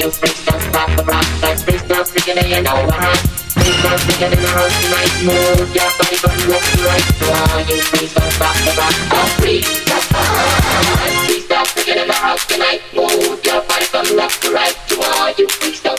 you freaks don't stop the rock. Like freaks don't speaking and you know what? Freaks don't speaking in the house tonight. Move your body from left to right. So all you freaks don't stop the rock. Oh freaks, that's fine. Freaks don't speaking in the house tonight. Move your body from left to right. To all you freaks don't